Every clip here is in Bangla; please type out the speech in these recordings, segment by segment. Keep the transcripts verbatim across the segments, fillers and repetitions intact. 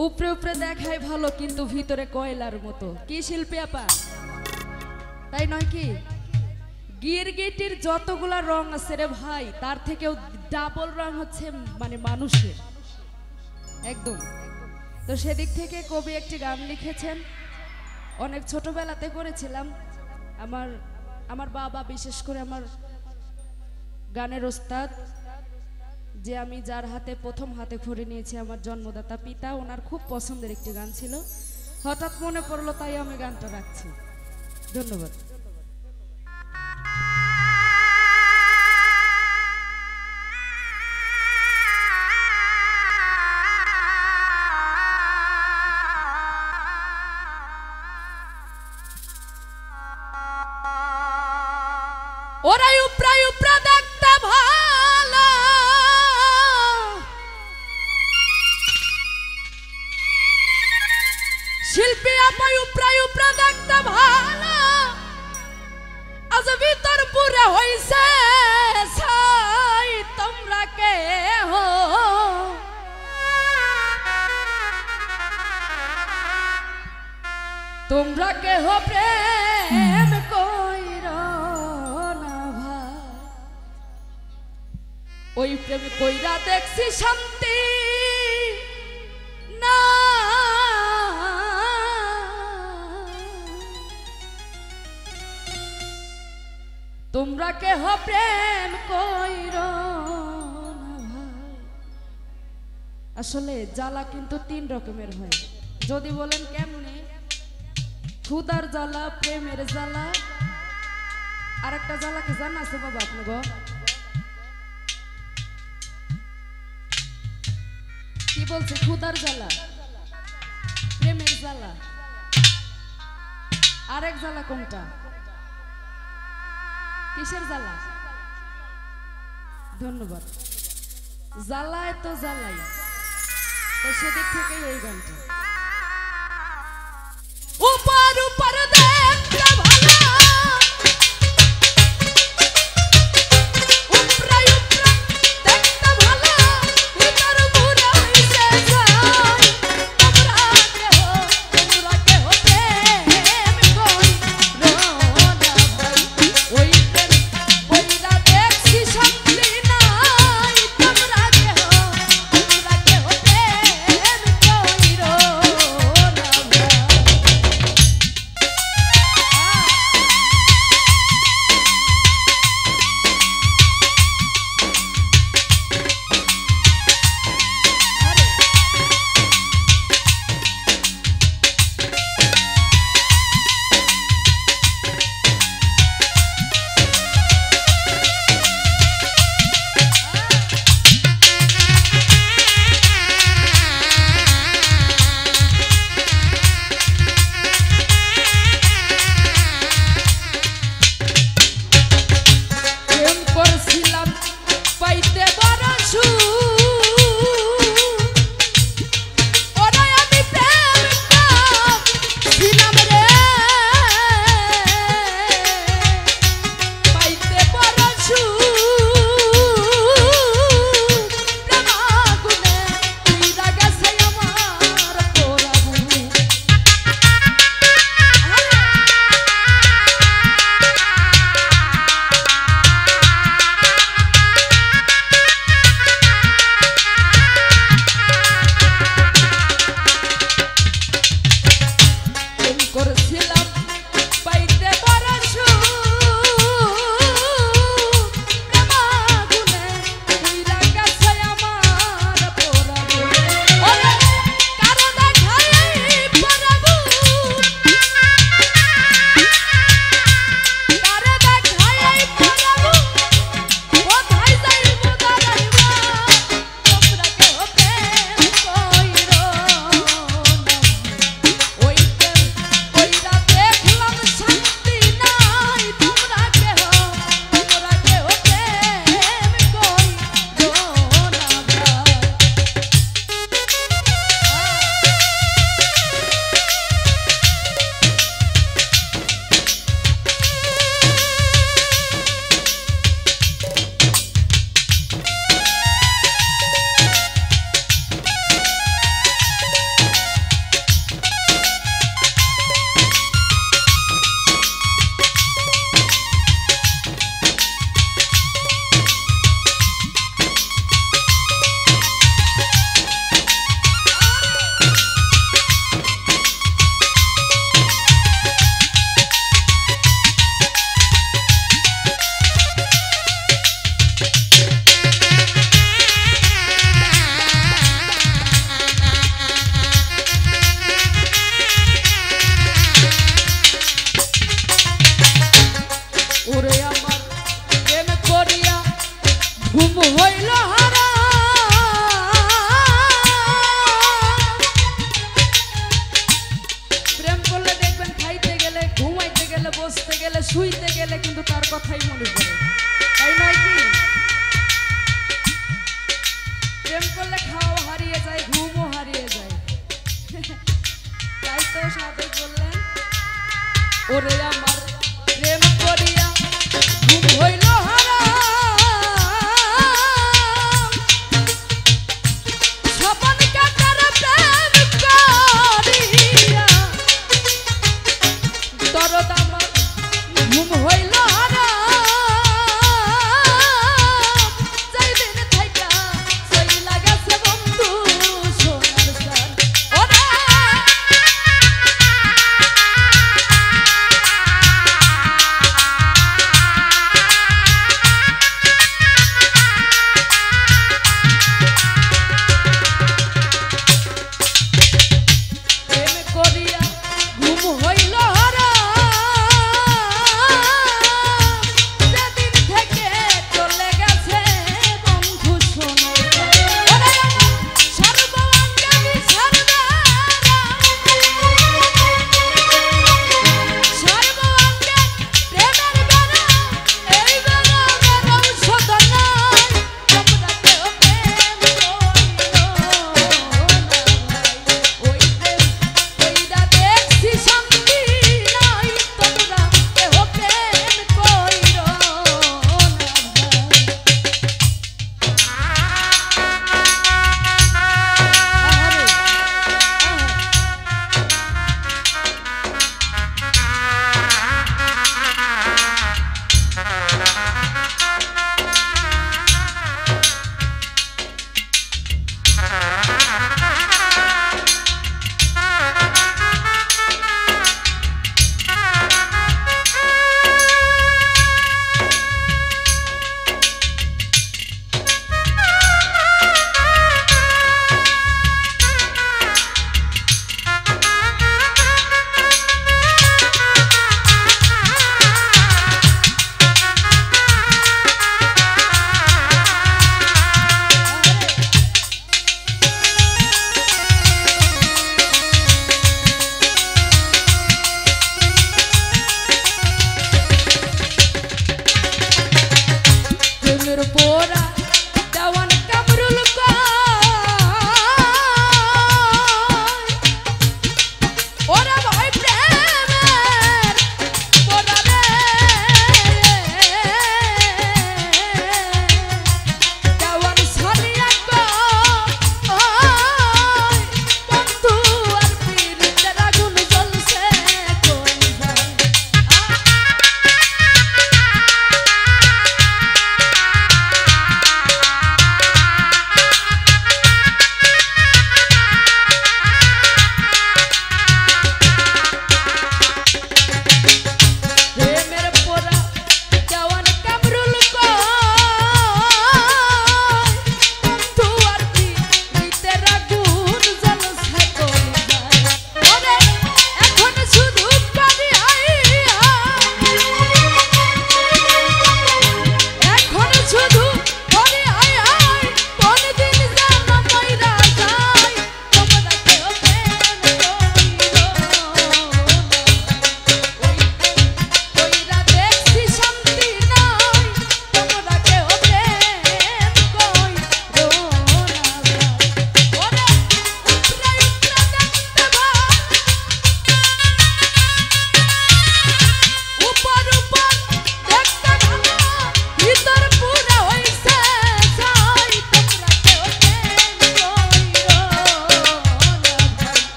উপরে উপরে দেখায় ভালো কিন্তু ভিতরে কয়লার মতো। কি শিল্পী আপা, তাই নয় কি? গিরগিটির যতগুলা রং আছে রে ভাই, তার থেকেও ডাবল রং হচ্ছে মানে মানুষের একদম। তো সেদিক থেকে কবি একটি গান লিখেছেন, অনেক ছোটবেলাতে করেছিলাম। আমার আমার বাবা, বিশেষ করে আমার গানের ওস্তাদ, যে আমি যার হাতে প্রথম হাতে খড়ি নিয়েছি, আমার জন্মদাতা পিতা, ওনার খুব পছন্দের একটি গান ছিল। হঠাৎ মনে পড়লো, তাই আমি গানটা রাখছি। ধন্যবাদ। ওরাই উপরা উপরা দেখতে ভালো, শিল্পী আপাই উপরা উপরা দেখতে ভালো, আজ ভিতর পুরে হইছে ছাই। তোমরা কে হো? তোমরা কে হো? প্রেম কইরা ওই প্রেম কইরা দেখছি শান্তি না। তোমরা কেহ প্রেম কইরা না। আসলে জ্বালা কিন্তু তিন রকমের হয়। যদি বলেন কেমনে, ক্ষুধার জ্বালা, প্রেমের জ্বালা, আর একটা জ্বালাকে জানা আছে বাবা আপনি গো? কি বলছে? ক্ষুধার জ্বালা, প্রেমের জ্বালা, আরেক জ্বালা কোনটা? কিসের জ্বালা? ধন্যবাদ। জ্বালায় তো জ্বালাই, তো সেদিক থেকে এই গানটা। উপর উপর দেখতে ভালো, গেলে শুইতে গেলে কিন্তু তার কথাই মনে পড়ে, তাই নয় কি? প্রেম করলে খাওয়া হারিয়ে যায়, ঘুমও হারিয়ে যায়। তাই তো সাথে বললেন, ওরে আমার প্রেম করিয়া ঘুম হইল হারাম, স্বপন কাটার প্রেম করিয়া দরদ আমার ঘুম হইল হারাম, যাইবেন থাইকা চইলা গেছে বন্ধু সোনার জান। ওরে প্রেম করিয়া ঘুম হইল পোড়া দেওয়ান কামরুল ওরা ভাই প্রেমের পোড়া রে, দেওয়ান সানিয়া বন্ধু আর পীড়িতের আগুন জ্বলছে কোন যায়।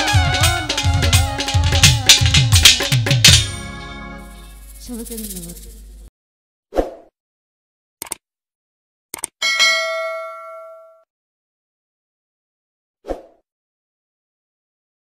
সবাইকে ধন্যবাদ।